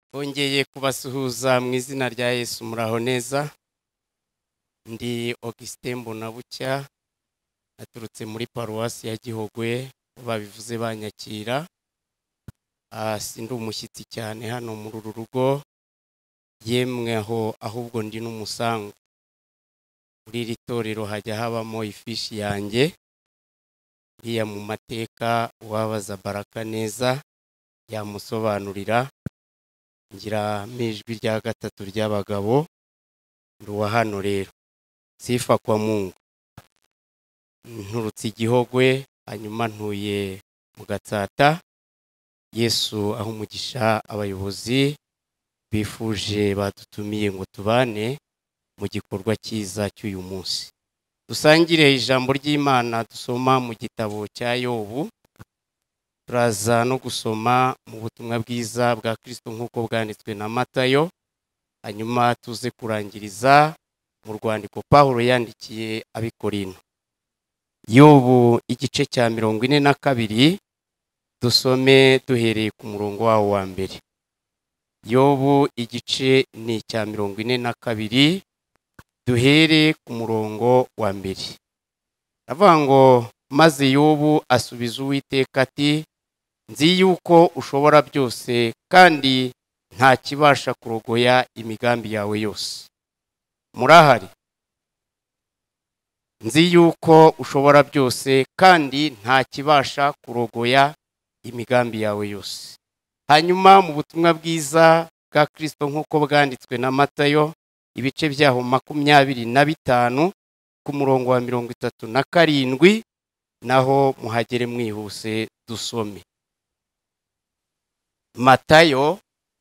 Bongeye kubasuhuza mu izina rya Yesu muraho neza. Ndi Augustin Mbonabucya, naturutse muri paruwasi ya Gihogwe, babivuze banyakira. Sindi umushyitsi cyane hano muri uru rugo, yemwe ahubwo ndi n'umusango. Muri iri torero hajya habamo ifishi yanjye, iriya mu mateka uwabaza Baraka neza yamusobanurira. Ngira ijwi rya gatatu ry'abagabo, ndi uwa hano rero. Sifa kwa Mungu. Nturutse Igihogwe, hanyuma ntuye mu Gatsata. Yesu aho umugisha abayobozi bifuje badutumiye ngo tubane mu gikorwa cyiza cy'uyu munsi. Dusangire ijambo ry'Imana dusoma mu gitabo cya Yobu. Turaza no gusoma mu butumwa bwiza bwa Kristo nk'uko bwanditswe na Matayo, hanyuma tuze kurangiriza mu rwandiko Pawulo yandikiye abikorino. Yobu igice cya 42, dusome duhereye ku murongo wawo wa mbere. Yobu igice ni icya 42, duhere ku murongo wa mbere. Avuga ngo, maze Yobu asubiza Uwiteka ati, nzi yuko ushobora byose kandi nta kibasha kurogoya imigambi yawe yose. Murahari? Nzi yuko ushobora byose kandi nta kibasha kurogoya imigambi yawe yose. Hanyuma mu butumwa bwiza bwa Kristo nk'uko bwanditswe na Matayo, ibice byaho 25 ku murongo wa 37, naho muhagere mwihuse dusome. Matayo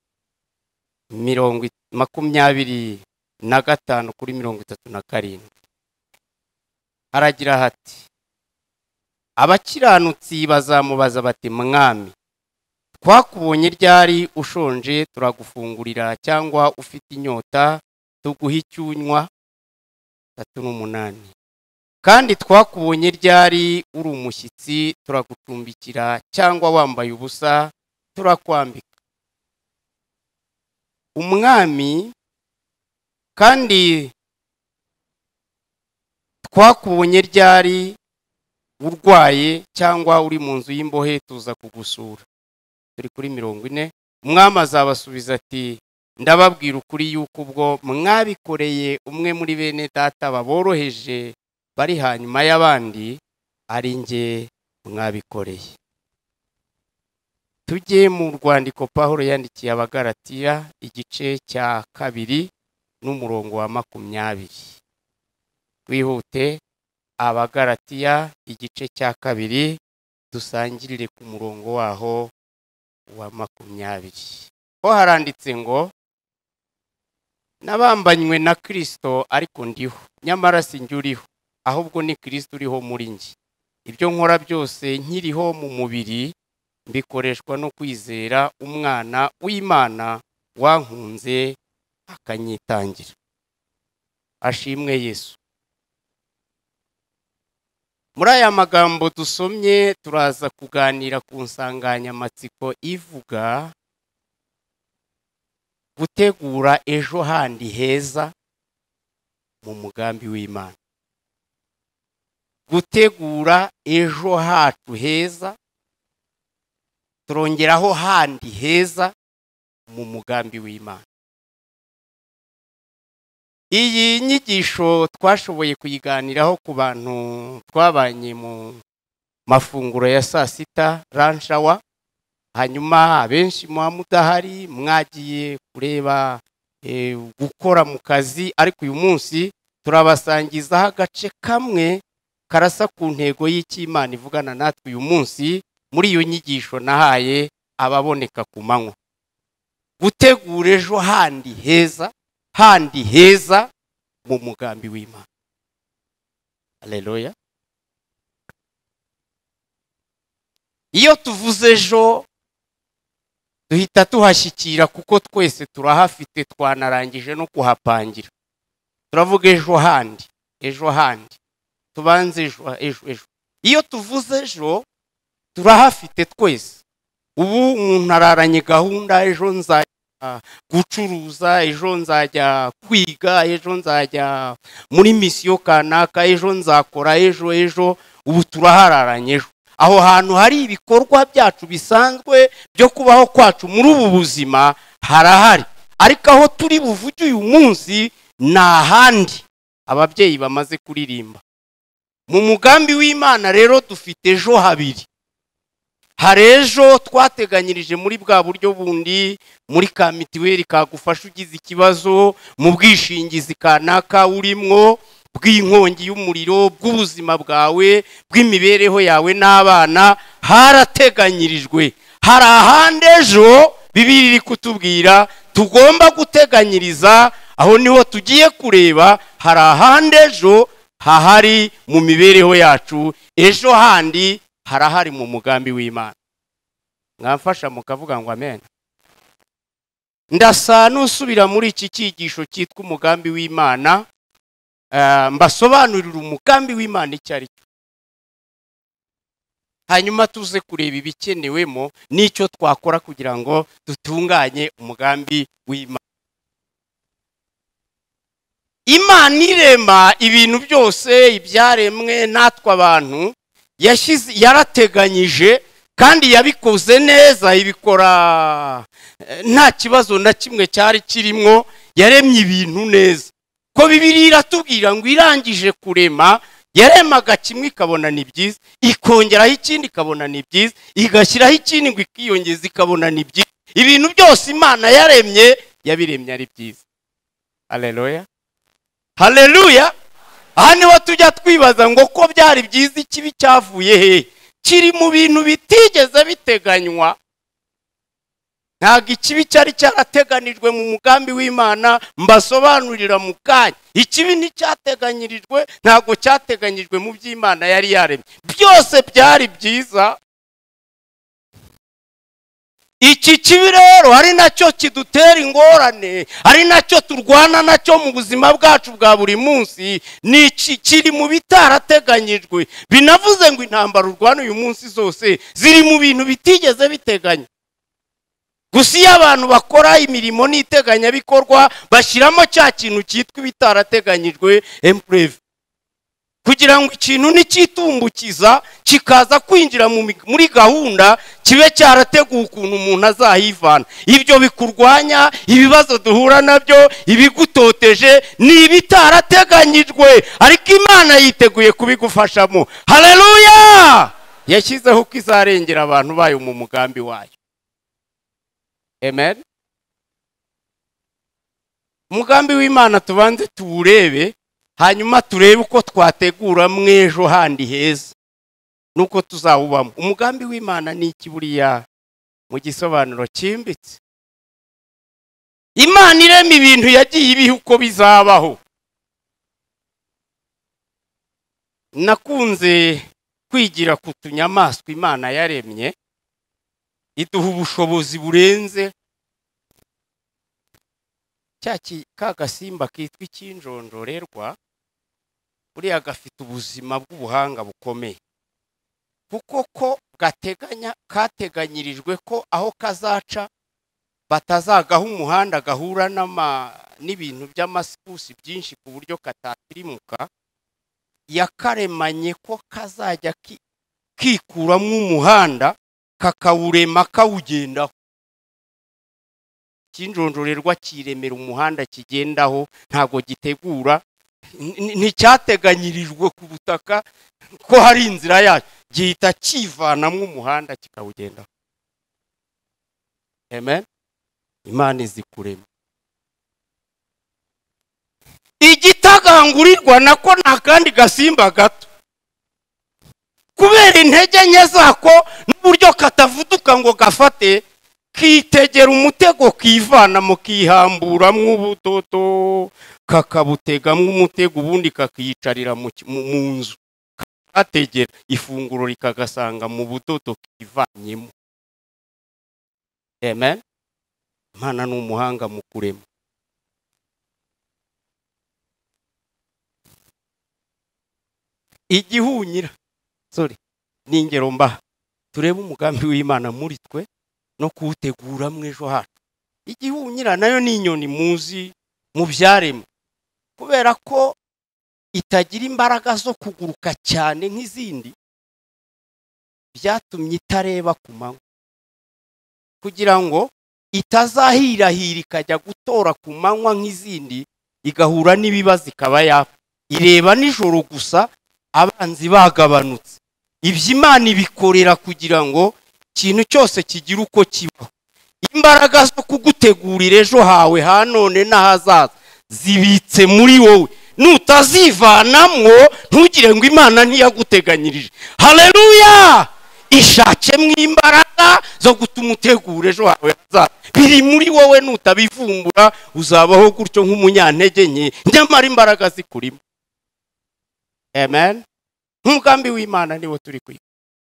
25 kuri 37. Aragira hati, abakiranutsi bazamubaza bati, mwami, twakubonye ryari ushonje turagufungurira, cyangwa ufite inyota tuguha icyunywa? 38. Kandi twakubonye ryari uri umushyitsi turagucumbikira, cyangwa wambaye ubusa turakwambika? Umwami, kandi twakubonye ryari urwaye cyangwa uri mu nzu y'imbohe tuza kugusura? Turi kuri 40. Umwami azabasubiza ati, ndababwira ukuri yuko ubwo mwabikoreye umwe muri bene data baboroheje bari hanyuma y'abandi, ari nge mwabikoreye. Tujye mu rwandiko Pawulo yandikiye Abagalatiya igice cya 2 n'umurongo wa 20. Twihute, Abagalatiya igice cya 2, dusangirire ku murongo waho wa 20. Ho haranditse ngo, nabambanywe na Kristo ariko ndiho, nyamara si njye uriho, ahubwo ni Kristo uriho muri njye. Ibyo nkora byose nkiriho mu mubiri, mbikoreshwa no kwizera umwana w'Imana wankunze akanyitangira. Ashimwe Yesu. Muri aya magambo dusomye turaza kuganira ku nsanganyamatsiko ivuga gutegura ejo handi heza mu mugambi w'Imana. Gutegura ejo hacu heza, turongeraho handi heza mu mugambi w'Imana. Iyi nyigisho twashoboye kuyiganiraho ku bantu twabanye mu mafunguro ya saa sita, lunch hour. Hanyuma abenshi mudahari mwagiye kureba gukora mu kazi, ariko uyu munsi turabasangizaho agace kamwe karasa ku ntego y'Imana ivugana natwe uyu munsi muri iyo nyigisho nahaye ababoneka ku manywa. Gutegura ejo handi heza mu mugambi w'Imana. Haleluya. Iyo tuvuze ejo duhita tuhashyikira, kuko twese turahafite, twanarangije no kuhapangira. Turavuga ejo handi, tubanze ejo. Iyo tuvuze ejo turahafite twese. Ubu umuntu araranye gahunda, ejo gucuruza, ejo nzajya kwiga, ejo nzajya muri misiyo kanaka, ejo nzakora, ejo ubu turahararanye ejo. Aho hantu hari ibikorwa byacu bisanzwe byo kubaho kwacu muri ubu buzima harahari, ariko aho turi buvuge uyu munsi ni ahandi ababyeyi bamaze kuririmba. Mu mugambi w'Imana rero dufite ejo habiri. Hari ejo twateganyirije muri bwa buryo bundi, muri ka mitiweli kagufasha ugize ikibazo, mu bwishingizi kanaka urimwo, bw'inkongi y'umuriro, bw'ubuzima bwawe, bw'imibereho yawe n'abana, harateganyirijwe. Hari ahandi ejo Bibiliya iri kutubwira tugomba guteganyiriza, aho niho tugiye kureba. Hari ahandi ejo hahari mu mibereho yacu, ejo handi harahari mu mugambi w'Imana. Mwamfasha mukavuga ngo amen. Ndasa nusubira muri iki cyigisho cyitwa umugambi w'Imana, mbasobanurira umugambi w'Imana icyo ari cyo, hanyuma tuze kureba ibikenewemo n'icyo twakora kugira ngo dutunganye umugambi w'Imana. Imana irema ibintu byose, ibyaremwe natwe abantu, yarateganyije kandi yabikoze neza, ibikora nta kibazo na kimwe cyari kirimo. Yaremye ibintu neza, ko Bibiliya iratubwira ngo irangije kurema, yaremaga kimwe ikabona ni byiza, ikongeraho ikindi ikabona ni byiza, igashyiraho ikindi ngo ikiyongeza ikabona ni byiza. Ibintu byose Imana yaremye, yabiremye ari byiza. Haleluya, haleluya. Aha niho tujya twibaza ngo ko byari byiza, ikibi cyavuye he? Kiri mu bintu bitigeze biteganywa. Ntabwo ikibi cyari cyarateganijwe mu mugambi w'Imana, mbasobanurira mu kanya. Ikibi nticyateganyirijwe, ntabwo cyateganyijwe mu by'Imana yari yaremye. Byose byari byiza. Iki kibi rero ari nacyo kidutera ingorane, ari nacyo turwana nacyo mu buzima bwacu bwa buri munsi. Ni kiri mu bitarateganyijwe. Binavuze ngo intambara urwana uyu munsi zose ziri mu bintu bitigeze biteganya. Gusa iyo abantu bakora imirimo n'iteganyabikorwa, bashyiramo cya kintu cyitwa ibitarateganyijwe, impureve, kugira ngo ikintu nikitumbukiza kikaza kwinjira muri gahunda, kibe cyarateguwe ukuntu umuntu azahivana. Ibyo bikurwanya ibibazo duhura nabyo, ibigutoteje, ni ibitarateganyijwe, ariko Imana yiteguye kubigufashamo. Haleluya! Yashyizeho ko izarengera abantu bayo mu mugambi wayo. Amen. Umugambi w'Imana tubanze tuwurebe, hanyuma turebe uko twategura mwejo handi heza nuko tuzawubamo. Umugambi w'Imana ni iki buriya mu gisobanuro cyimbitse? Imana irema ibintu yagiye ibiha uko bizabaho. Nakunze kwigira ku tunyamaswa Imana yaremye, iduha ubushobozi burenze. Ka gasimba kitwa icyinjonjorerwa, buriya gafite ubuzima bw'ubuhanga bukomeye, kuko ko kateganyirijwe ko aho kazaca batazagaho umuhanda gahura n'ibintu by'amasikusi byinshi ku buryo katatirimuka. Yakaremanye ko kazajya kikuramo umuhanda, kakawurema kawugendaho. Icyinjonjorerwa kiremera umuhanda kigendaho, ntago gitegura, nticyateganyirijwe ku butaka ko hari inzira yayo, gihita kivanamo umuhanda kikawugendaho. Amen. Imana izi kurema. Igitagangurirwa nako nta kandi gasimba gato, kubera intege nke zako n'uburyo katavuduka ngo gafate, kitegera umutego kivanamo, kihamburamo ubutoto, kakabutegamo umutego, ubundi kakiyicarira mu nzu, kategera ifunguro rikagasanga mu butoto kivanyemo. Amen. Imana ni umuhanga mu kurema. Igihunyira, ni ingero mbaha, turebe umugambi w'Imana muri twe no kuwutegura mu ejo hacu. igihunyira nayo ni inyoni muzi mu byaremwe, kubera ko itagira imbaraga zo kuguruka cyane nk'izindi, byatumye itareba ku manywa, kugira ngo itazahirahira ikajya gutora ku manywa nk'izindi, igahura n'ibibazo ikaba yapfa. Ireba nijoro gusa abanzi bagabanutse. Ibyo Imana ibikorera kugira ngo ikintu cyose kigira uko kibaho. Imbaraga zo kugutegurira ejo hawe ha none n'ahazaza zibitse muri wowe. Nutazivanamwo ntugire ngo Imana ntiyaguteganyirije. Haleluya! Ishakemwe imbaraga zo gutuma utegura ejo hawe hazaza. Biri muri wowe, nutabivumbura uzabaho gutyo nk'umunyantege nke, nyamara imbaraga zikurimo. Amen. Umugambi w'Imana niwo turi kwiga.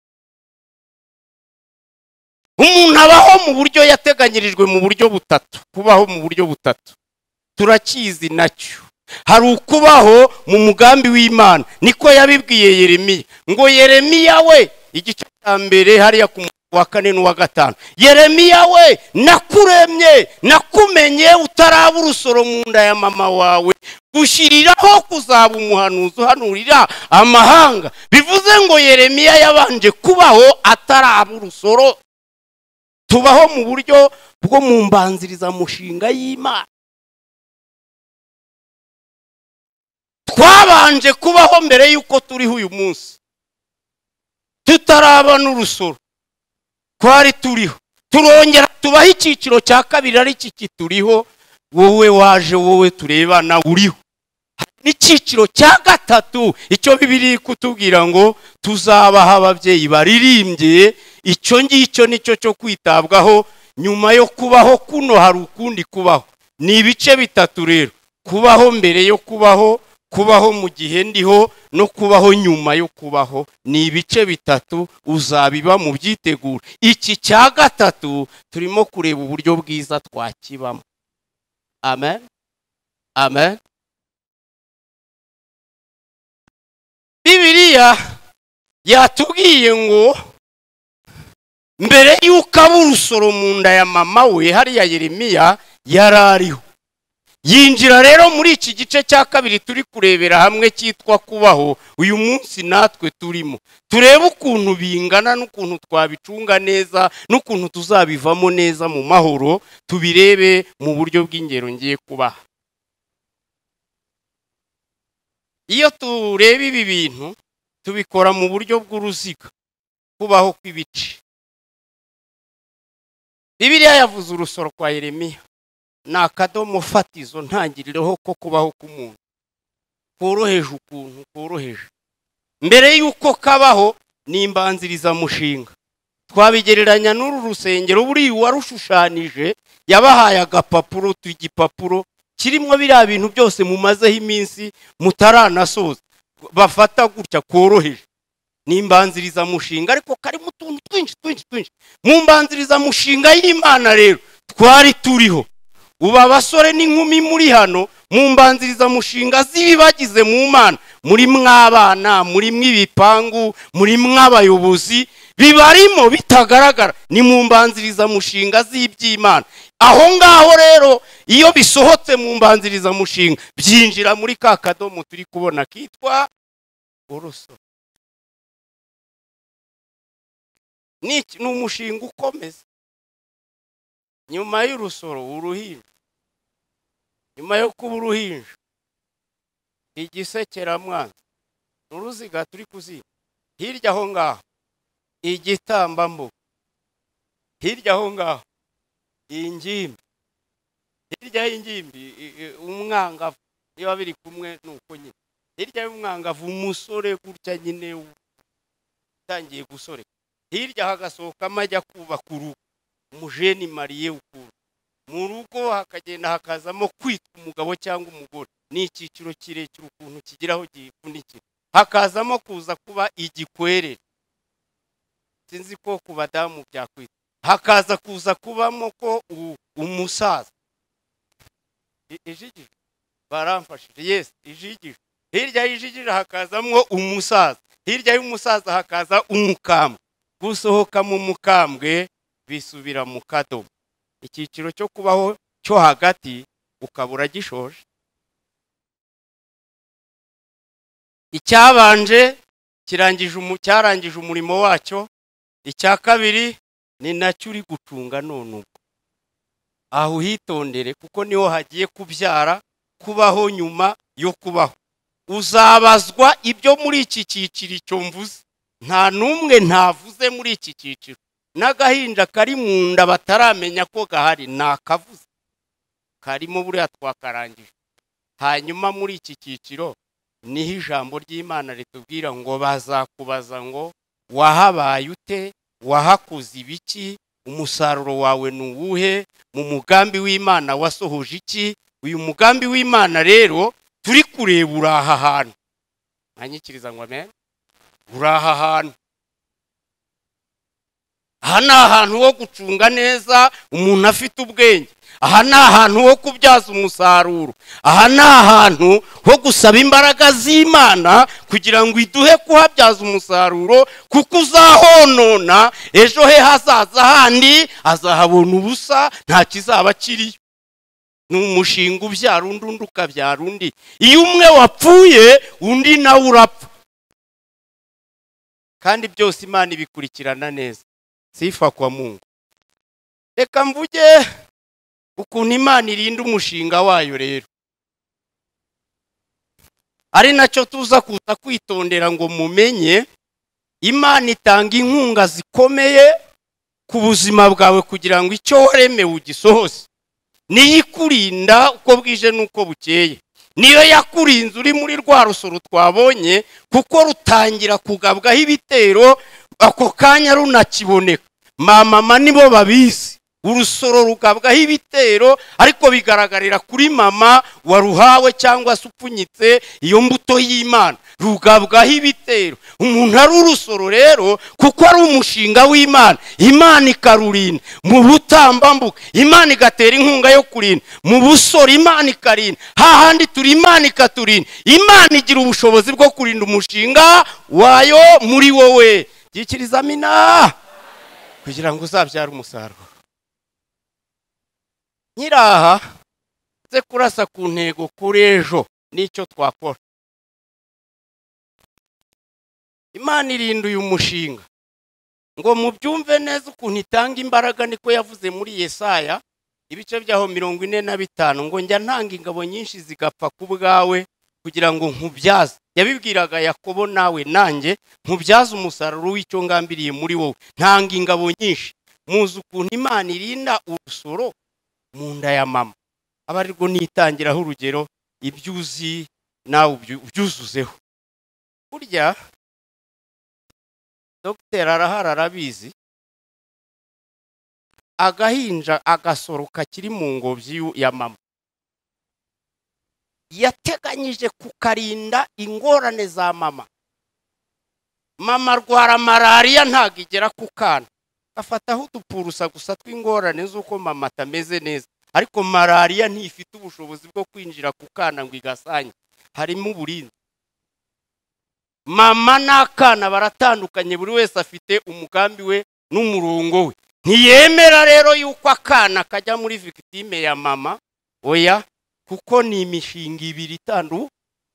Umuntu abaho mu buryo yateganyirijwe mu buryo butatu, kubaho mu buryo butatu turakizi nacyo. Hari ukubaho mu mugambi w'Imana, niko yabibwiye Yeremiya, ngo Yeremiya we, igice cya mbere hariya ku wa 4 n'uwa 5, Yeremiya we, nakuremye nakumenye utaraba urusoro mu nda ya mama wawe, gushyiriraho kuzaba umuhanuzi uhanurira amahanga. Bivuze ngo Yeremiya yabanje kubaho ataraba urusoro. Tubaho mu buryo bwo mu mbanziriza mushinga y'Imana. Twabanje kubaho mbere yuko turiho uyu munsi, tutaraba n'urusoro twari turiho, turongera tubaho icyiciro cya kabiri ari iki kituriho. Wowe waje, wowe turebana uriho. N'icyiciro cya gatatu, icyo Bibiliya kutubwira ngo tuzabaho ababyeyi baririmbye. Icyo ngicyo nicyo cyo kwitabwaho. Nyuma yo kubaho kuno hari ukundi kubaho. Ni ibice bitatu rero: kubaho mbere yo kubaho, kubaho mu gihe ndiho, no kubaho nyuma yo kubaho. Ni ibice bitatu, uzabiba mu byitegura. Iki cya gatatu turimo kureba uburyo bwiza twakibamo. Amen. Amen. Bibiliya yatubwiye ngo mbere yuko aba urusoro mu nda ya mama we, hariya Yeremiya yarariho. Yinjira rero muri iki gice cya kabiri turi kurebera hamwe cyitwa kubaho. Uyu munsi natwe turimo turebe ukuntu bingana, n'ukuntu twabicunga neza, n'ukuntu tuzabivamo neza mu mahoro. Tubirebe mu buryo bw'ingero ngiye kubaha. Iyo tureba ibi bintu tubikora mu buryo bw'uruziga, kubaho kw'ibice. Bibiliya yavuze urusoro kwa Yeremiya, ni akadomo fatizo ntangirireho ko kubaho k'umuntu, koroheje ukuntu koroheje. Mbere yuko kabaho ni imbanziriza mushinga. Twabigereranya n'uru rusengero, buri warushushanije yabahaye agapapuro, igipapuro kirimo biriya bintu byose mumazeho iminsi mutaranasoza, bafata gutya koroheje. Ni imbanziriza mushinga, ariko karimo utuntu twinshi. Mu mbanziriza mushinga y'Imana rero twari turiho. Uba abasore n'inkumi muri hano, mu mbanziriza mushinga z'ibibagize mu Mana, muri mw'abana, muri mw'ibipangu, muri mw'abayobozi, bibarimo bitagaragara. Ni mu mbanziriza mushinga z'iby'Imana. Aho ngaho rero iyo bisohotse mu mbanziriza mushinga, byinjira muri ka kadomo turi kubona kitwa urusoro. Ni umushinga ukomeza. Nyuma y'urusoro uruhinja. Nyuma yo kuba uruhinja, igisekeramwanzi, uruziga turi kuziga. Hirya aho ngaho igitambambuga, hirya aho ngaho ingimbi, hirya y'ingimbi umwangavu. Niba biri kumwe nuko nyine, hirya y'umwangavu umusore gutya nyine utangiye gusore. Hirya hagasohoka amajya kubaka urugo, umujeni mariye ukuru. Mu rugo hakagenda hakazamo kwitwa umugabo cyangwa umugore. Ni icyiciro kirekire ukuntu kigiraho gifunikira. Hakazamo kuza kuba igikwerere, sinzi ko ku badamu byakwita. Hakaza kuza kubamo ko umusaza. Ijigije baramfashije, yes, ijigije. Hirya y'ijigije hakazamo umusaza. Hirya y'umusaza hakaza umukambwe. Gusohoka mu mukambwe bisubira mu kadomo. icyiciro cyo kubaho cyo hagati ukabura gishoje. Icyabanje cyarangije umurimo wacyo, icya kabiri ni nacyo uri gucunga none ubu. Aho uhitondere kuko niho hagiye kubyara kubaho nyuma yo kubaho. Uzabazwa ibyo muri iki cyiciro icyo mvuze. Nta numwe ntavuze muri iki cyiciro. N'agahinja kari mu nda bataramenya ko gahari nakavuze. Karimo buriya twakarangije. Hanyuma muri iki cyiciro niho ijambo ry'Imana ritubwira ngo bazakubaza ngo wahabaye ute, wahakoze ibiki, umusaruro wawe ni uwuhe, mu mugambi w'Imana wasohoje iki. Uyu mugambi w'Imana rero turi kureba uri aha hantu. Mwanyikiriza ngo amen. Uri aha hantu. Aha ni ahantu ho gucunga neza umuntu afite ubwenge. Aha ni ahantu ho kubyaza umusaruro. Aha ni ahantu ho gusaba imbaraga z'Imana kugira ngo iduhe kuhabyaza umusaruro, kuko uzahonona ejo he hazaza handi azahabona ubusa, nta kizaba kiriyo. Ni umushinga ubyara undi, undi ukabyara undi. Iyo umwe wapfuye undi nawe urapfa, kandi byose Imana ibikurikirana neza. Sifa kwa Mungu. Reka mvuge ukuntu Imana irinda umushinga wayo rero, ari nacyo tuza kuza kwitondera ngo mumenye. Imana itanga inkunga zikomeye ku buzima bwawe kugira ngo icyo waremewe ugisohoze. Niyo ikurinda uko bwije n'uko bukeye. Niyo yakurinze uri muri rwa rusoro twabonye, kuko rutangira kugabwaho ibitero ako kanya runakiboneka. Mama nibo babizi. Urusoro rugabwaho ibitero, ariko bigaragarira kuri mama waruhawe cyangwa se upfunyitse iyo mbuto y'Imana. Rugabwaho ibitero. Umuntu ari urusoro rero kuko ari umushinga w'Imana. Imana ikarurinda mu butambambuka. Imana igatera inkunga yo kurinda mu busoro. Imana ikarinda hahandi turi. Imana ikaturinda. Imana igira ubushobozi bwo kurinda umushinga wayo muri wowe. Gikiriza amina kugira ngo uzabyare umusaruro. Nyiraha ze kurasa ku ntego kuri ejo n'icyo twakora. Imana irinda uyu mushinga ngo mubyumve neza ukuntu itanga imbaraga. Niko yavuze muri Yesaya ibice byaho 45 ngo njya ntanga ingabo nyinshi zigapfa ku bwawe kugira ngo nkubyaze. Yabibwiraga Yakobo nawe nanjye nkubyaze umusaruro w'icyo ngambiriye muri wowe. Ntanga ingabo nyinshi. Muzi ukuntu Imana irinda urusoro mu nda ya mama. Abarirwo nitangiraho urugero ibyuzi nawe ubyuzuzeho. Burya Dr. Arahara arabizi. Agahinja agasoro kakiri mu ngobyi ya mama yateganyije kukarinda ingorane za mama. Mama arwara malaria ntagigera ku kana, afataho udupurusa gusa tw'ingorane z'uko mama atameze neza, ariko malaria ntifite ubushobozi bwo kwinjira ku kana ngo igasanye. Harimo uburinzi. Mama n'akana baratandukanye, buri wese afite umugambi we n'umurongo we. Ntiyemera rero yuko akana kajya muri victime ya mama. Oya, kuko ni imishinga ibiri itandukanye.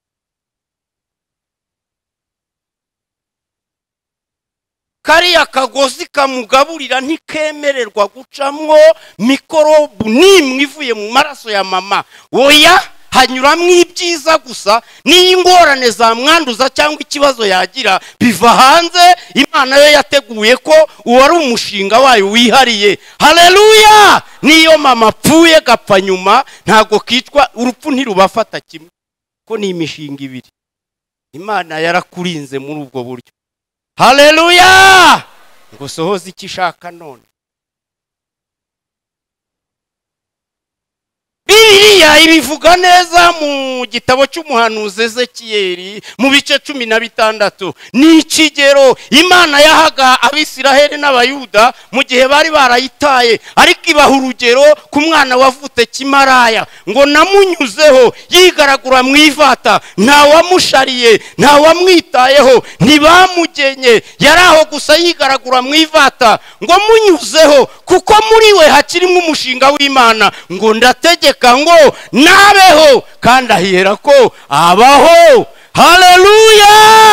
Kariya kagozi kamugaburira ntikemererwa gucamwo mikorobu nimwe ivuye mu maraso ya mama. Oya, hanyuramwo ibyiza gusa. N'ingorane za mwanduza cyangwa ikibazo yagira biva hanze. Imana yo yateguye ko uwo ari umushinga wayo wihariye. Haleluya! Niyo mama apfuye gapfa nyuma ntago kitwa urupfu ntirubafata kimwe, ko ni imishinga ibiri. Imana yarakurinze muri ubwo buryo. Haleluya! Ngo sohoze icyo ishaka none. Bibiliya Bibiliya ibivuga neza mu gitabo cy'umuhanuzi Ezekiyeli mu bice 16. Ni ikigero Imana yahaga Abisiraheli n'Abayuda mu gihe bari barayitaye, ariko ibaha urugero ku mwana wavutse kimaraya ngo namunyuzeho yigaragura mu ivata, nta wamushariye, nta wamwitayeho, ntibamugenye, yaraho gusa yigaragura mu ivata ngo munyuzeho kuko muri we hakirimo umushinga w'Imana, ngo ndategeka ngo nabeho kandi ahera ko abaho. Haleluya!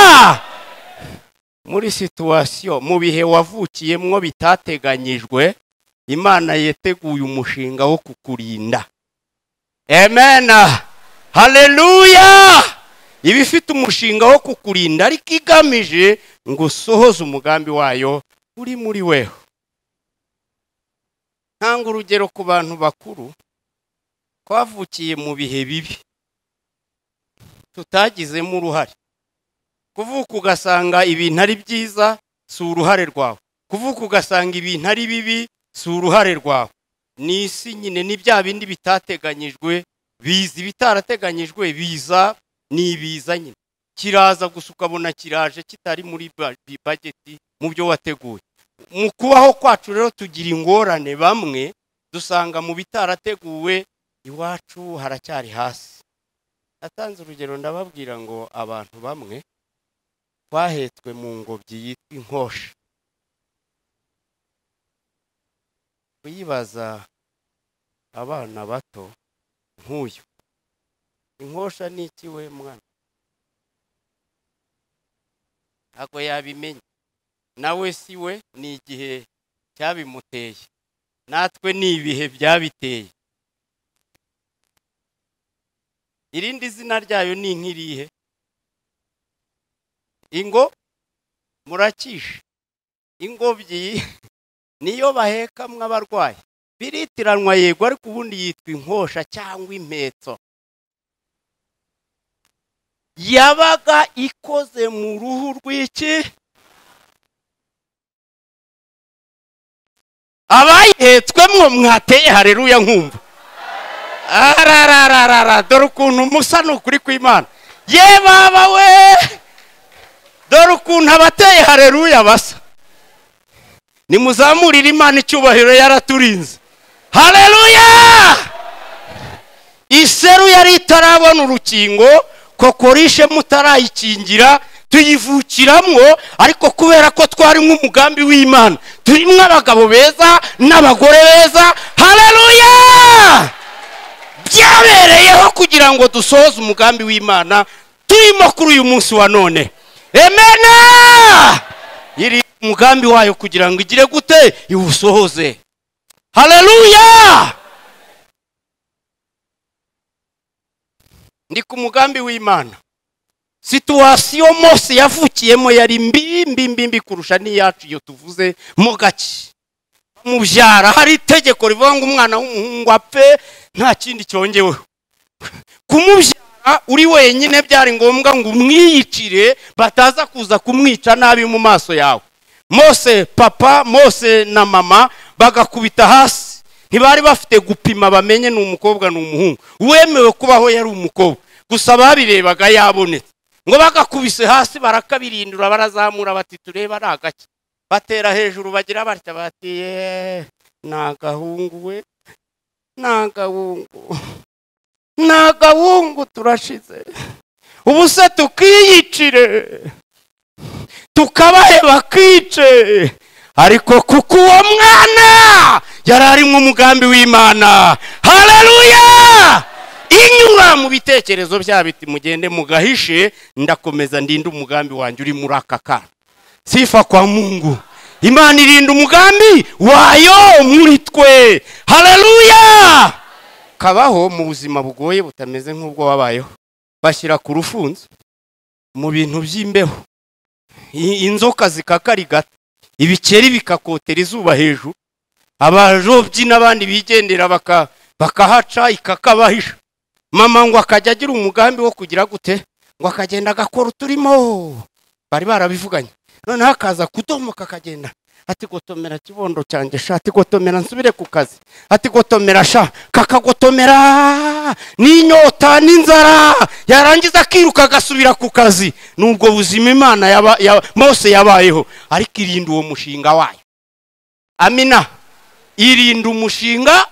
Muri situation mu bihe wavukiyemwo bitateganyijwe, Imana yeteguye umushinga wo kukurinda. Amen. Haleluya! Ibifite umushinga wo kukurinda ariko igamije ngo sohoze umugambi wayo uri muri weho. Ntanga urugero ku bantu bakuru twavukiye mu bihe bibi tutagizemo uruhare. Kuvuka ugasanga ibintu ari byiza si uruhare rwawe, kuvuka ugasanga ibintu ari bibi si uruhare rwawe. Ni isi nyine, ni bya bindi bitateganyijwe biza, bitarateganyijwe biza, ni ibiza nyine, kiraza gusa ukabona kiraje kitari muri budget mu byo wateguye. Mu kubaho kwacu rero tugira ingorane, bamwe dusanga mu bitarateguwe iwacu haracyari hasi. Natanze urugero ndababwira ngo abantu bamwe twahetswe mu ngobyi yitwa inkosha. Kuyibaza abana bato nk'uyu, inkosha ni iki we mwana? Ntabwo yabimenya, nawe si we, ni igihe cyabimuteye, natwe ni ibihe byabiteye. Irindi zina ryayo ni nk'irihe? Ingo murakisha. Ingobyi niyo bahekamwe abarwayi, biritiranwa yego, ariko ubundi yitwa inkosha cyangwa impetso. Yabaga ikoze mu ruhu rw'iki? Abayihetswemwo mwateye haleluya nkumva. Ararararara, dore ukuntu musa n'ukuri kw'Imana. Ye baba we, dore ukuntu abateye haleluya basa. Nimuzamurire Imana icyubahiro, yaraturinze. Haleluya! Iseru yari itarabona urukingo, kokorishe mutarayikingira, tuyivukiramwo, ariko kubera ko twari nk'umugambi w'Imana, turimwe abagabo beza n'abagore beza. Haleluya! Byabereyeho kugira ngo dusohoze umugambi w'Imana turimo kuri uyu munsi wa none. Amen. Yiri umugambi wayo kugira ngo igire gute? Iwusohoze. Haleluya! Ndi ku mugambi w'Imana. Situation Mose yavukiyemo yari mbi kurusha n'iyacu iyo tuvuze mu gake. Mubyara hari itegeko rivuga ngo umwana w'umuhungu apfe nta kindi cyongeweho. Kumubyara uri wenyine byari ngombwa ngo umwiyicire, bataza kuza kumwica nabi mu maso yawe. Mose papa, Mose na mama bagakubita hasi, ntibari bafite gupima bamenye ni umukobwa n'umuhungu. Wemewe kubaho yari umukobwa, gusa babirebaga yabonetse. Ngo bagakubise hasi barakabirindura, barazamura bati tureba ari agake. Batera hejuru bagira batya bati nagahungu we, nagahungu turashize. Ubu se tukiyicire, tukabahe bakice, ariko kuko uwo mwana yarari mu mugambi w'Imana. Haleluya! Inyura mu bitekerezo byabiti mugende mugahishe, ndakomeza ndinde umugambi wanjye uri muri aka kana. Sifa kwa Mungu. Imana irinda umugambi wayo muri twe. Haleluya! Kabaho mu buzima bugoye butameze nk'ubwo wabayeho, bashyira ku rufunzo mu bintu by'imbeho, inzoka zikakarigata, ibikeri bikakotera izuba hejuru, abajobyi n'abandi bigendera bakahaca ikakabahisha. Mama ngo akajya agira umugambi wo kugira gute, ngo akagenda agakora uturimo bari barabivuganye, noneho akaza kudomoka akagenda ati gotomera kibondo cyanjye sha, ati gotomera nsubire ku kazi, ati gotomera sha, kakagotomera n'inyota n'inzara, yarangiza akiruka agasubira ku kazi. Nubwo buzima Imana Mose yabayeho, ariko irinda uwo mushinga wayo. Amina. Irinda umushinga,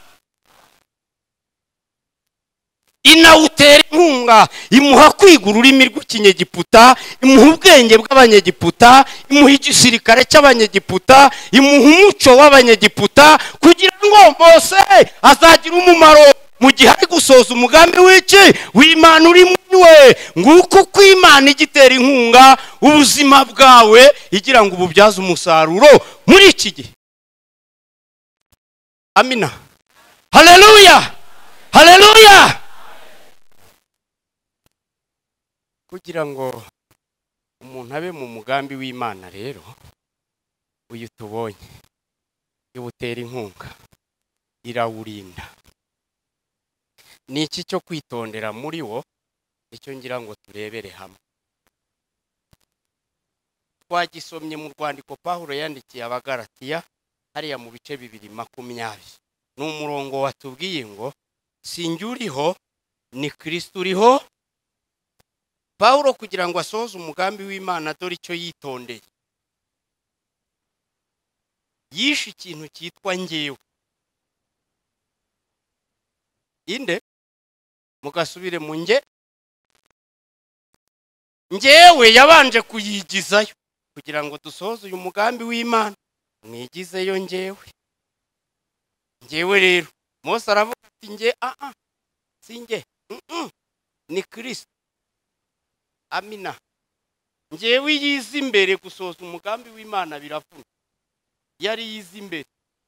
inawutera inkunga, imuha kwiga ururimi rw'ikinyegiputa, imuha ubwenge bw'abanyegiputa, imuha igisirikare cy'abanyegiputa, imuha umuco w'abanyegiputa, kugira ngo Mose azagira umumaro mu gihe ari gusoza umugambi w'Imana uri muri we. Nguko ko Imana igitera inkunga ubuzima bwawe, igira ngo ububyaze umusaruro muri iki gihe. Amina. Haleluya, haleluya. Kugira ngo umuntu abe mu mugambi w'Imana rero, uyu tubonye iwutera inkunga, irawurinda. Ni iki cyo kwitondera muri wo? Icyo ngira ngo turebere hamwe. Twagisomye mu rwandiko Pawulo yandikiye Abagalatiya, hariya mu bice 2:20. Ni umurongo watubwiye ngo sinjye uriho, ni Kristo uriho. Pawulo kugira ngo asohoze umugambi w'Imana, dore icyo yitondeye. Yishe ikintu cyitwa njyewe. Inde mugasubire mu njyewe yabanje kuyigizayo, kugira ngo dusohoze uyu mugambi w'Imana, mwigizeyo njyewe. Njyewe rero Mose aravuga ati sinjye, ni Kristo. Amina. Njyewe yize imbere gusoza umugambi w'Imana biravuna. Yari yize imbere.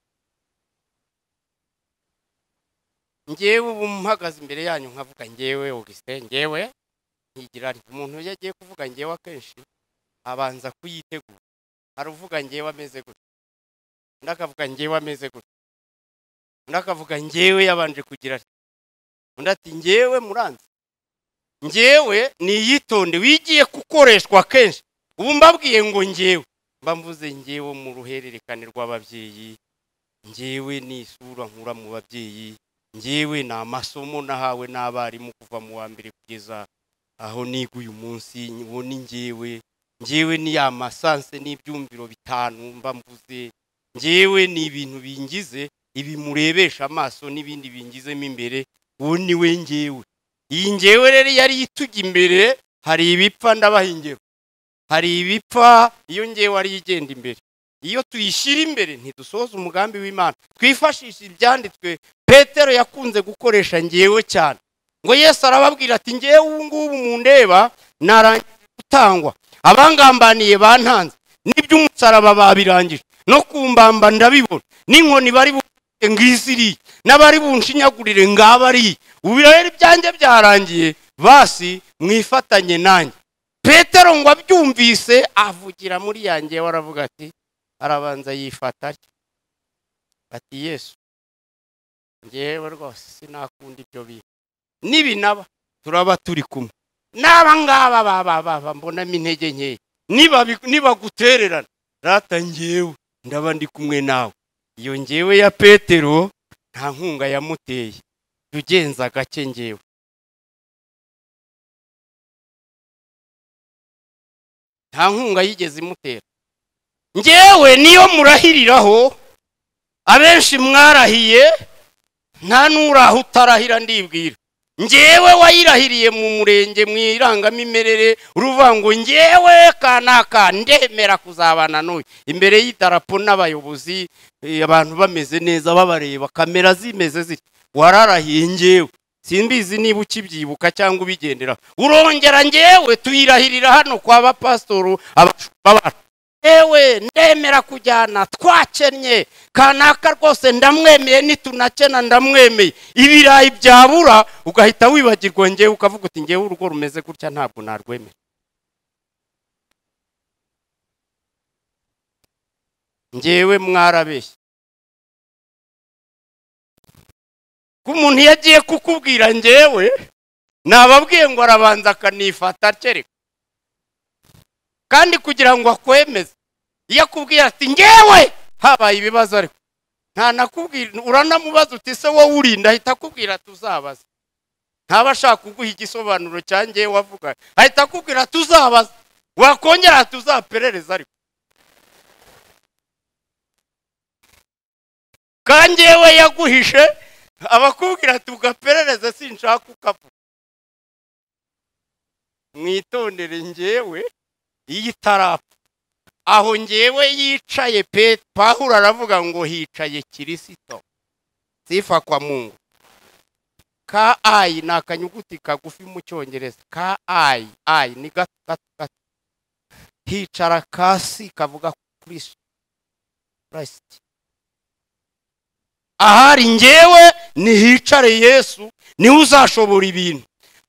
Njyewe ubu mpagaze imbere yanyu nkavuga njyewe Augustin, njyewe ntigira umuntu yagiye kuvuga njyewe akenshi abanza kuyitegura. Aravuga njyewe ameze gute, ndakavuga njyewe ameze gute, ndakavuga njyewe yabanje kugira undi ati njyewe muranze. Njyewe niyitonde, wigiye gukoreshwa kenshi. Ubu mbabwiye ngo njyewe, mbamvuze njyewe mu ruhererekane rw'ababyeyi, njyewe ni isura nkura mu babyeyi, njyewe ni amasomo nahawe n'abarimu kuva mu wa mbere kugeza aho niga uyu munsi. Uwo ni njyewe ni amasanse n'ibyumviro 5 mbamvuze. Njyewe ni ibintu bingize, ibi murebesha amaso n'ibindi bingizemo imbere. Uwo ni we njyewe. Iyi njyewe rero yari yitujya imbere. Hari ibipfa ndabahingero, hari ibipfa iyo njyewe ari igenda imbere. Iyo tuyishira imbere ntidusoza umugambi w'Imana. Twifashisha ibyanditswe Petero yakunze gukoresha njyewe cyane, ngo Yesu arababwira ati njyewe ubu ngubu mundeba narangiye gutangwa, abangambaniye bantanze, n'iby'umusaraba babirangije, no kumbamba ndabibona, n'inkoni bari ngiziri, n'abari bunshinyagurire ngabari. Ubu rero ibyanjye byarangiye, basi mwifatanye nanjye. Petero ngo abyumvise avugira muri yanjye, waravuga ati arabanza yifata ati Yesu, njyewe rwose sinakunda ibyo bintu, nibinaba turaba turi kumwe. Naba ngaba mbonamo intege nkeya, niba gutererana rata njyewe ndaba ndi kumwe nawe. Iyo njyewe ya Petero nta nkunga yamuteye, tugenza gake njyewe. Nta nkunga yigeze imutera. Njyewe niyo murahiriraho, abenshi mwarahiye, nta nuraho utarahira ndibwira. Njyewe wayirahiriye mu murenge mwirangamimerere, uruvuga ngo njyewe kanaka ndemera kuzabana n'uyu, imbere y'idarapo n'abayobozi, abantu bameze neza babareba, kamera zimeze ziti. Wararahiye njyewe, simbizi niba ukibyibuka cyangwa ubigendera. Urongera njyewe tuyirahirira hano kwa bapasitoro abashumba. Ewe ndemera kujyana, twakennye kanaka rwose ndamwemeye, nitunakena ndamwemeye. Ibirayi byabura ugahita wibagirwa njyewe, ukavuga uti njyewe urugo rumeze gutya ntabwo narwemera. Njyewe mwarabeshye. Ko umuntu yagiye kukubwira njyewe, nababwiye ngo arabanza akanifata kereka, kandi kugira ngo akwemeze iyo akubwiye ati ngewe habaye ibibazo ariko nta nakubwira, uranamubaza uti se wowe urinda, ahita akubwira tuzabaza. Ntaba ashaka kuguha igisobanuro cyanjye wavuga, ahita akubwira tuzabaza, wakongera tuzaperereza ariko. Kandi yewe yaguhishe abakubwira tugaperereza sinshaka ukavuga. Mwitondere ngewe iyi tarapfa aho ngewe yicaye Pawulo aravuga ngo hicaye Kristo, sifa kwa Mungu. Kai ni akanyuguti kagufi mu Cyongereza, kai ni gato, hicara kasi kavuga Kristo. Ahari ngewe ni hicare Yesu, niwe uzashobora ibintu.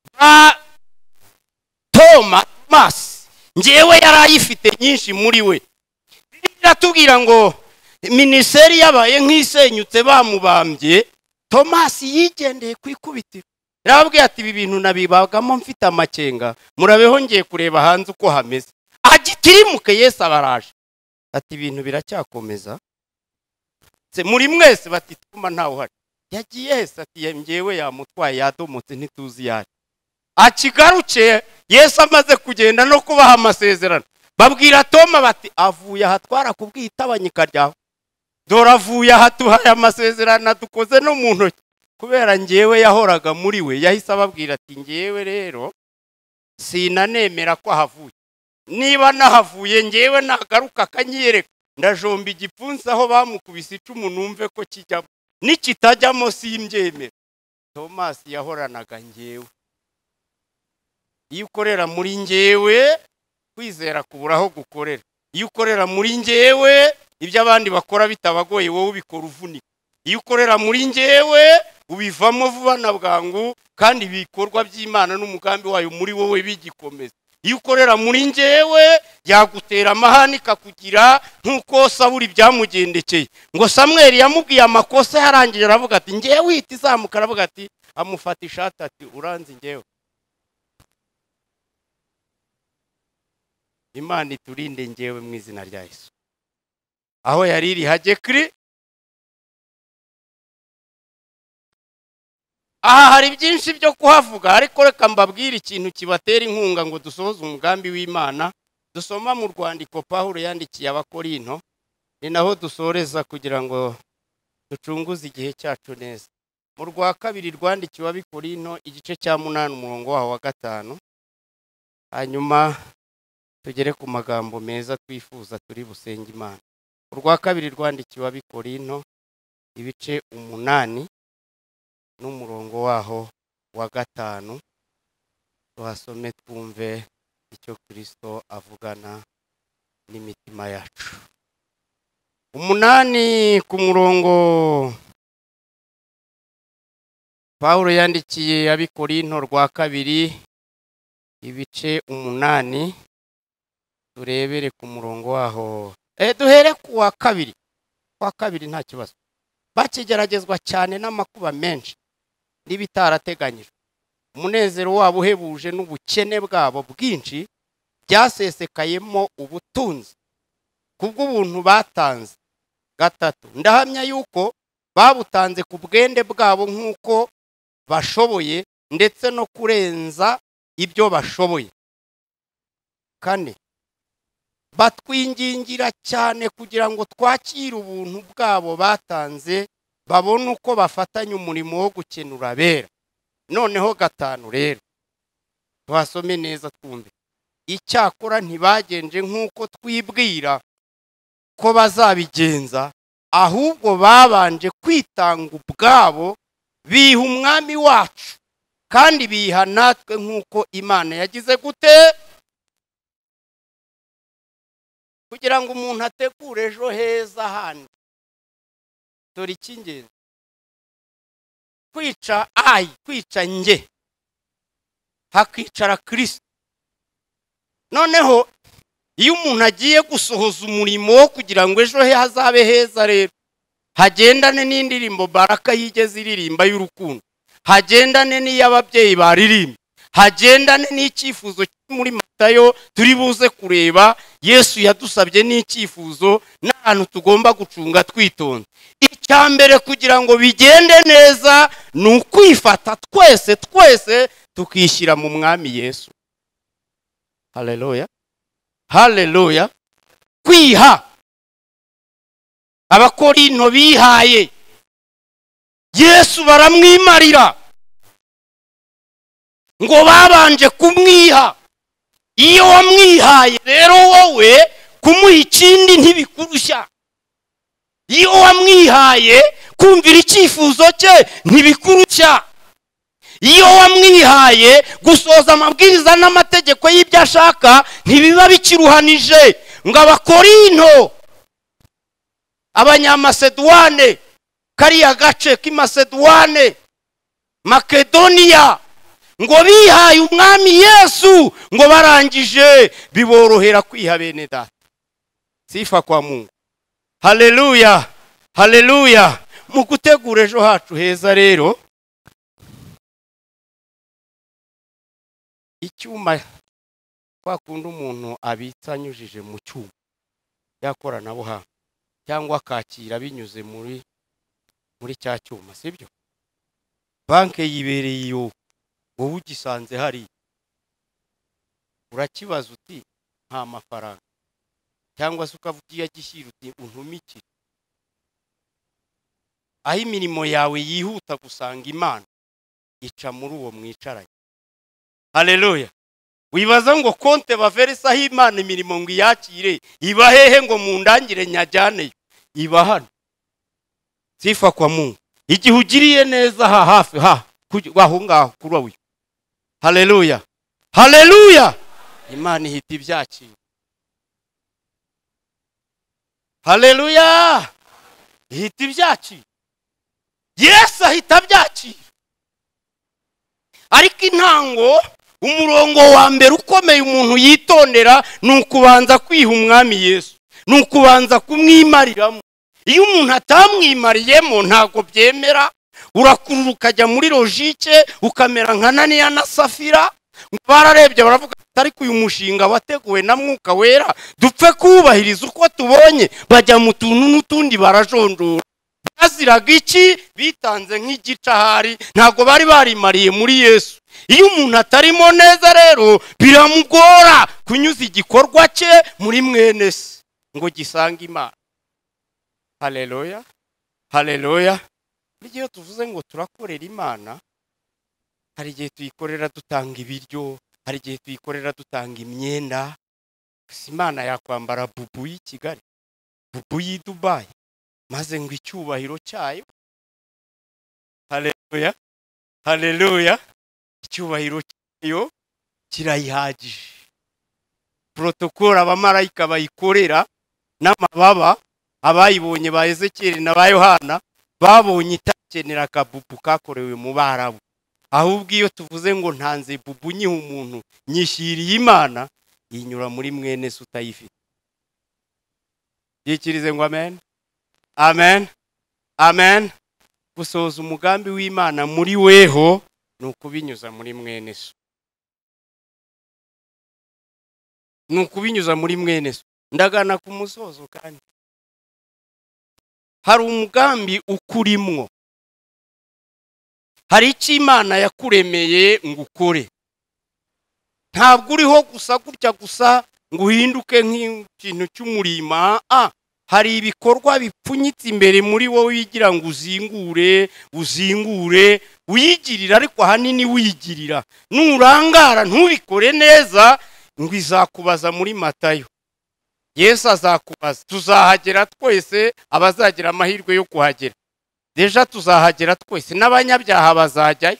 Thomas ngewe yarayifite nyinshi muri we. Biratubwira ngo miniseri yabaye nk'isenyutse bamubambye, Thomas yigendeye kwikubitira. Yarabwiye ati ibi bintu nabibagamo mfite amakenga, murabeho ngiye kureba hanze uko hameze. Agitirimuke Yesu abaraje ati ibintu biracyakomeza. Se muri mwese bati tuma ntawe uhari. Yagiye Yesu ati ngewe yamutwaye yadomotse ntituzi yaje. Akigaruke Yesu amaze kugenda no kubaha amasezerano, babwira Toma bati avuye aha twarakubwiye itabanyika ryawe, dore avuye aha tuhaye amasezerano dukoze no mu ntoki. Kubera ngewe yahoraga muri we, yahise ababwira ati ngewe rero sinanemera ko ahavuye. Niba nahavuye ngewe nagaruka akanyereka, ndajomba igipfunsi aho bamukubise icumu numve ko kijyamo, nikitajyamo simbyemera. Thomas yahoranaga ngewe. Iyo ukorera muri ngewe kwizera kuburaho gukorera. Iyo ukorera muri ngewe ibyo abandi bakora bitabagoye wowe ubikora uvunika. Iyo ukorera muri ngewe ubivamo vuba na bwangu, kandi ibikorwa by'Imana n'umugambi wayo muri wowe bigikomeza. Iyo ukorera muri ngewe yagutera amahane kakugira nkuko Sawuli byamugendekeye. Ngo Samweli yamubwiye amakosa yarangije aravuga ati ngewe uhita izamuka, aravuga ati amufata ishati ati uranzi ngewe. Imana iturinde ngewe mu izina rya Yesu. Aho yariri hagekri. Aha hari byinshi byo kuhavuga, ariko reka mbabwire ikintu kibatera inkunga ngo dusohoze umugambi w'Imana. Dusoma mu rwandiko Pawulo yandikiye Abakorinto, ni naho dusoreza kugira ngo ducunguze igihe cyacu neza. Mu rwa kabiri rwandikiwe Abakorinto igice cya 8 umurongo waho wa 5, hanyuma tugere ku magambo meza twifuza turi busenge Imana. Urwa kabiri rwandikiwe Abakorinto ibice 8 n'umurongo waho wa 5, tuhasome twumve icyo Kristo avugana n'imitima yacu. 8 ku murongo Pawulo yandikiye Abakorinto rwa kabiri ibice 8, turebere ku murongo waho. Duhere ku wa kabiri. Kwa kabiri nta kibazo. Bakigeragezwa cyane n'amakuba menshi n'ibitarateganyijwe. Umunezero wabo uhebuje n'ubukene bwabo bwinshi byasesekayemo ubutunzi kubw'ubuntu batanze. 3, ndahamya yuko babutanze ku bwende bwabo nk'uko bashoboye, ndetse no kurenza ibyo bashoboye. 4, batwingingira cyane kugira ngo twakire ubuntu bwabo batanze, babone uko bafatanya umurimo wo gukenura abera. Noneho 5 rero tuhasome neza twumve. Icyakora ntibagenje nk'uko twibwira ko bazabigenza, ahubwo babanje kwitanga ubwabo, biha umwami wacu, kandi biha natwe nk'uko Imana yagize gute, kugira ngo umuntu ategure ejo heza handi. Dore icy'ingenzi kwica nge hakicara Kristo. Noneho iyo umuntu agiye gusohoza umurimo wo kugira ngo ejo he hazabe heza, rero hagendane n'indirimbo Baraka yigeze iririmba y'urukundo, hagendane n'iy'ababyeyi baririmba, hagendane n'icyifuzo muri Matayo turi buze kureba. Yesu yadusabye n'icyifuzo n'ahantu tugomba gucunga twitonda. Icya mbere kugira ngo bigende neza ni ukwifata twese tukishyira mu mwami Yesu. Haleluya, haleluya. Kwiha. Abakorinto bihaye Yesu baramwimarira ngo babanje kumwiha. Iyo wamwihaye rero wowe kumuha ikindi ntibikurushya. Iyo wamwihaye kumvira icyifuzo cye ntibikurushya. Iyo wamwihaye gusoza amabwiriza n'amategeko y'ibyo ashaka ntibiba bikiruhanije. Ngo Abakorinto, Abanyamasedwane, kariya gace k'Imasedwane, Makedoniya, ngo bihaye umwami Yesu, ngo barangije biborohera kwiha bene data. Sifa kwa Mungu. Haleluya, haleluya. Mu gutegura ejo hacu heza rero, icyuma twakunda umuntu abitsa anyujije mu cyuma yakoranabuhanga cyangwa akakira binyuze muri cya cyuma, sibyo? Banke yibereye iyo, wowe ugisanze hari, urakibaza uti nta mafaranga, cyangwa se ukavuga yagishyira uti untumikire. Aho imirimo yawe yihuta gusanga Imana ica muri uwo mwicaranye. Haleluya. Wibaza ngo konte baveresa aho Imana imirimo ngo iyakire iba hehe ngo mundangire nyajyaneyo? Iba hano. Sifa kwa Mungu. Igihe ugiriye neza hafi aho ngaho kuri wowe. Haleluya, haleluya. Imana ihita ibyakira. Haleluya, ihita ibyakira. Yesu ahita abyakira. Ariko intango, umurongo wa mbere ukomeye umuntu yitondera ni ukubanza kwiha umwami Yesu, ni ukubanza kumwimariramo. Iyo umuntu atamwimariyemo ntago byemera. Urakurura ukajya muri logike ukamera nka Ananiya na Safira. Bararebye baravuga ariko uyu mushinga wateguwe na Mwuka Wera dupfe kubahiriza uko tubonye. Bajya mu tuntu n'utundi barajondora. Baziraga iki? Bitanze nk'igice ahari, ntago bari barimariye muri Yesu. Iyo umuntu atarimo neza rero biramugora kunyuza igikorwa cye muri mwene se ngo gisange Imana. Haleluya, haleluya. Iyo tuvuze ngo turakorera Imana, hari igihe tuyikorera dutanga ibiryo, hari igihe tuyikorera dutanga imyenda. Imana yakwambara bubu y'i Kigali, bubu y'i Dubai, maze ngo icyubahiro cyayo. Haleluya, haleluya. Icyubahiro cyayo kirayihagije. Protokole abamarayika bayikorera n'amababa abayibonye ba Ezekiel na ba Yohana babonye itakenera akabubu kakorewe mu Barabu. Ahubwo iyo tuvuze ngo ntanze bubu nyiha umuntu nyishyiriye Imana, yinyura muri mwene se utayifite. Yikirize ngo amen, amen, amen. Gusoza umugambi w'Imana muri weho ni ukubinyuza muri mwene se, ni ukubinyuza muri mwene se. Ndagana ku musozo kandi hari umugambi ukurimwo, hari icyo Imana yakuremeye ngo ukore. Ntabwo uriho gusa gutya gusa ngo uhinduke nk'ikintu cy'umurima. Hari ibikorwa bipfunyitse imbere muri wowe wigira ngo uzingure uyigirira, ariko ahanini wigirira. Nurangara ntubikore neza ngo izakubaza muri Matayo. Yesu azakubaza. Tuzahagera twese, abazagira amahirwe yo kuhagera. Deja tuzahagera twese, n'abanyabyaha bazajyayo,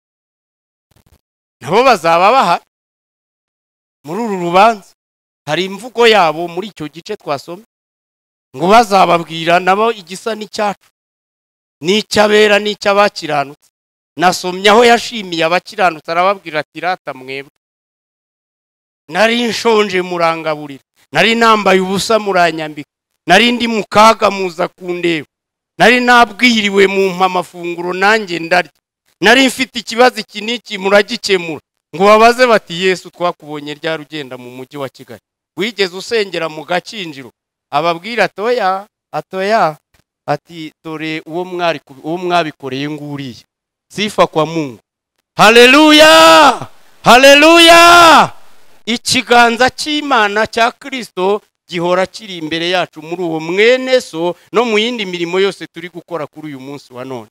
nabo bazaba bahari muri uru rubanza. Hari imvugo yabo muri icyo gice twasomye ngo bazababwira nabo igisa n'icyacu, n'icyabera n'icy'abakiranutse. Nasomye aho yashimiye abakiranutse arababwira ati rata mwebwe, nari nshonje murangaburira, nari nambaye ubusa muranyambika, nari ndi mu kaga muza kundeba, nari nabwiriwe mu amafunguro nanjye ndarya, nari mfite ikibazo iki n'iki muragikemura, ngo babaze bati Yesu twakubonye ryari ugenda mu mujyi wa Kigali, wigeze usengera mu Gakinjiro? Ababwira atoya ati dore uwo mwabikoreye nguriye. Sifa kwa Mungu. Haleluya, haleluya. Ikiganza cy'Imana cya Kristo gihora kiri imbere yacu muri uwo mwene so no mu yindi mirimo yose turi gukora kuri uyu munsi wa none.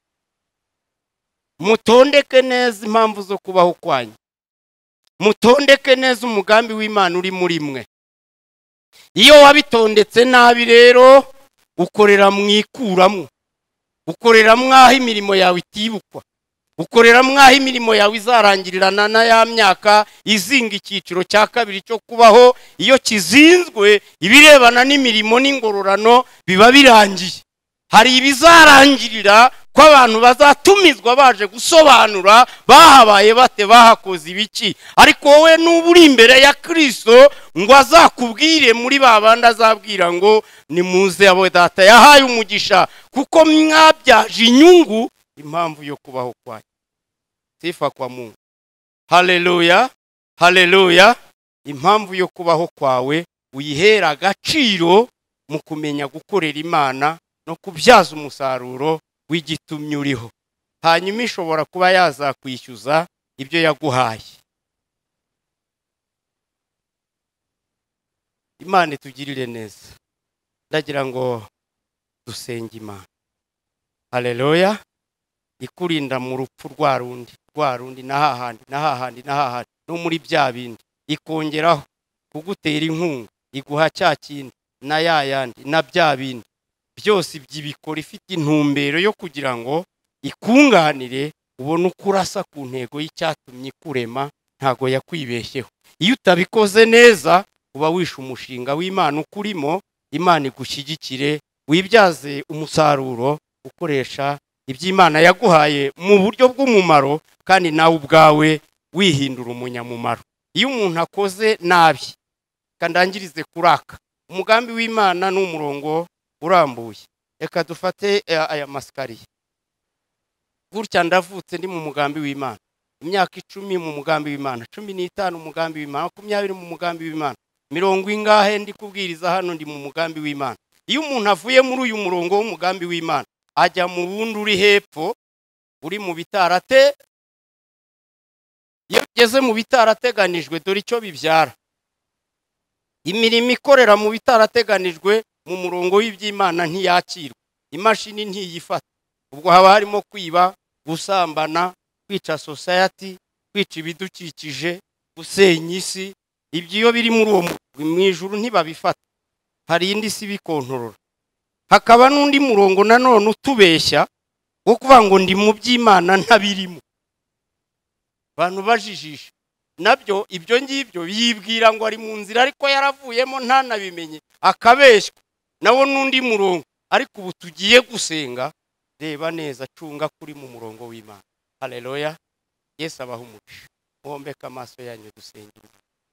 Mutondeke neza impamvu zo kubaho kwanyu, mutondeke neza umugambi w'Imana uri muri mwe. Iyo wabitondetse nabi rero ukorera mwikuramo, ukorera mwaho imirimo yawe itibukwa, ukorera mwaho imirimo yawe izarangirirana na ya myaka izinga icyiciro cya kabiri cyo kubaho. Iyo kizinzwe ibirebana n'imirimo n'ingororano biba birangiye. Hari ibizarangirira ko abantu bazatumizwa baje gusobanura bahabaye bate, bahakoze ibiki. Ariko wowe n'uburi imbere ya Kristo ngo azakubwire muri babandi azabwira ngo nimuze abo data yahaye umugisha kuko mwabyaje inyungu impamvu yo kubaho kwayo. Sifa kwa Mungu. Haleluya, haleluya. Impamvu yo kubaho kwawe uyihera agaciro mu kumenya gukorera Imana no kubyaza umusaruro w'igitumye uriho. Hanyuma ishobora kuba yazakwishyuza ibyo yaguhaye. Imana itugirire neza. Ndagira ngo dusenge Imana. Haleluya. Ikurinda mu rupfu rwa rundi n'ahahandi no muri bya bindi. Ikongeraho kugutera inkunga, iguha cya kindi na yayandi na bya bindi byose by'ibikora ifite intumbero yo kugira ngo ikunganire ubone uko urasa ku ntego y'icyatumye kurema. Ntago yakwibeshyeho. Iyo utabikoze neza uba wishe umushinga w'Imana ukurimo. Imana igushyigikire wibyaze umusaruro ukoresha iby'Imana yaguhaye mu buryo bw'umumaro, kandi nawe ubwawe wihindura umunyamumaro. Iyo umuntu akoze nabi kandangirize kuraka, umugambi w'Imana n'umurongo urambuye. Reka dufate aya masikariye. Gutya ndavutse ndi mu mugambi w'Imana, imyaka 10 mu mugambi w'Imana, 15 mu mugambi w'Imana, 20 mu mugambi w'Imana, 70 ingahe ndi kubwiriza hano ndi mu mugambi w'Imana. Iyo umuntu avuye muri uyu murongo w'umugambi w'Imana ajya mu wundi uri hepfo uri mu bitarate, iyo ugeze mu bitarateganijwe dore icyo bibyara. Imirimo ikorera mu bitarateganijwe mu murongo w'iby'Imana ntiyakirwa, imashini ntiyifata. Ubwo haba harimo kwiba, gusambana, kwica society, kwica ibidukikije, gusenya isi. Ibyo iyo biri muri uwo mu ijuru ntibabifata, hari indi si bikontorora. Hakaba n'undi murongo nanone utubeshya wo kuvuga ngo ndi mu by'Imana ntabirimo. Abantu bajijisha nabyo ibyo ngibyo yibwira ngo ari mu nzira ariko yaravuyemo ntanabimenye, akabeshywa nawo n'undi murongo. Ariko ubu tugiye gusenga, reba neza, cunga kuri mu murongo w'Imana. Haleluya. Yesu abaha umugisha. Muhombeka amaso yanyu dusengera.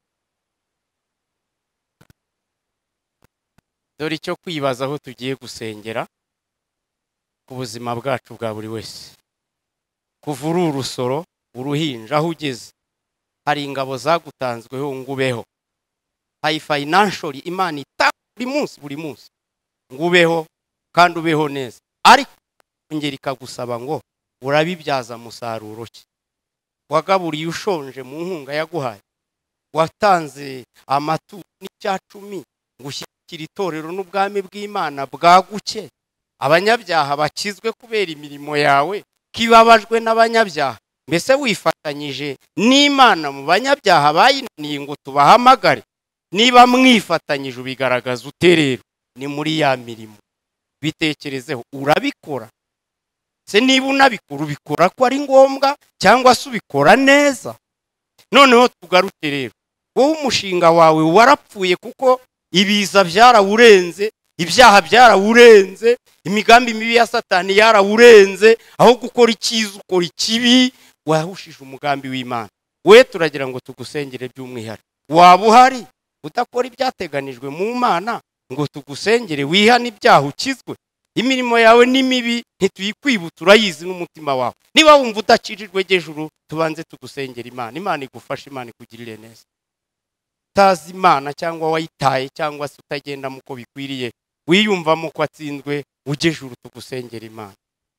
Dore icyo kwibaza aho tugiye gusengera ku buzima bwacu bwa buri wese. Kuvura urusoro, uruhinja aho ugeze, hari ingabo zagutanzweho ngubeho. Hari financially Imana ita buri munsi ngubeho kandi ubeho neza. Ariko ngeri ikagusaba ngo urabibyaza musaruro ki. Wagaburiye ushonje mu nkunga yaguhaye, watanze amatu n'icya 10 ngushyikira itorero n'ubwami bw'Imana bwaguke. Abanyabyaha bakizwe kubera imirimo yawe, kibabajwe n'abanyabyaha. Mbese wifatanyije n'Imana mu banyabyaha bayinaniye ngo tubahamagare? Niba mwifatanyije ubigaragaza uterero ni muri ya mirimo. Bitekerezeho, urabikora se? Niba unabikora ubikora ko ari ngombwa cyangwa se ubikora neza? Noneho tugaruke rero, wowe umushinga wawe warapfuye kuko ibiza byarawurenze, ibyaha byarawurenze, imigambi mibi ya Satani yarawurenze. Aho gukora icyiza ukora ikibi, wahushije umugambi w'Imana. We turagira ngo tugusengere by'umwihari. Waba uhari udakora ibyateganijwe mu Mana ngo tugusengere wihane ibyaha ukizwe? imirimo yawe ni mibi ntituyikwibuta, urayizi n'umutima wawe. Niba wumva udacirirwe ejuru, tubanze tugusengera Imana. Imana igufashe, Imana ikugirire neza. Utazi Imana cyangwa wayitaye cyangwa se utagenda muko bikwiriye, wiyumvamo ko atsinzwe, ujye ejuru tugusengera Imana.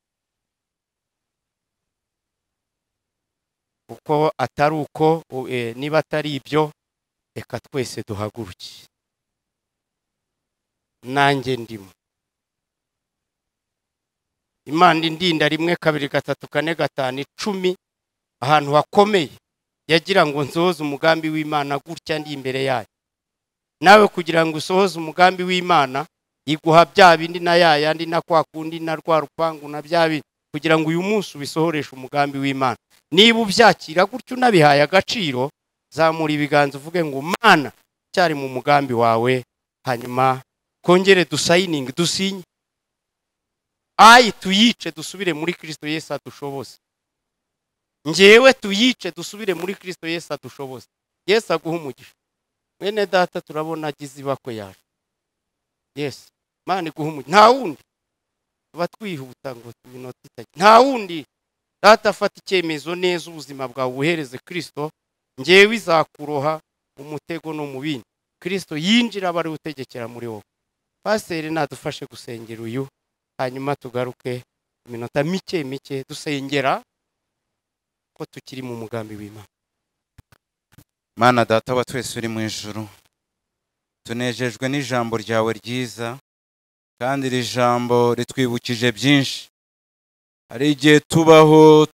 Uko atari uko, niba atari ibyo, reka twese duhaguruke. Nanjye ndimo. Imana indinda 1 2 3 4 5 10 ahantu hakomeye, yagira ngo nsohoze umugambi w'Imana gutya ndi imbere yayo. Nawe kugira ngo usohoze umugambi w'Imana, iguha bya bindi na yandi na kwa kundi na rwa rupangu na bya bindi, kugira ngo uyu munsi ubisohoreshe umugambi w'Imana. Niba ubyakira gutyo unabihaye agaciro, zamura ibiganza uvuge ngo Mana cyari mu mugambi wawe, hanyuma kongere dusayininge, dusinye. Tuyice dusubire muri Kristo Yesu adushoboze. Njewe tuyice dusubire muri Kristo Yesu adushoboze. Yesu aguha umugisha. Mwene data turabona agize ibako yaje. Yes, Mana iguha umugisha. Nta wundi. Tuba twihuta ngo iminota itake. Nta wundi. Data afata icyemezo neza ubuzima bwawe uhereze Kristo, njewe izakuroha umutego no mu bindi. Kristo yinjira bari utegekera muri wowe. Pasiteri nadufashe gusengera uyu, hanyuma tugaruke iminota mike dusengera ko tukiri mu mugambi w'Imana. Mana Data wa twese uri mu ijuru, tunejejwe n'ijambo ryawe ryiza, kandi iri jambo ritwibukije byinshi. Hari igihe tubaho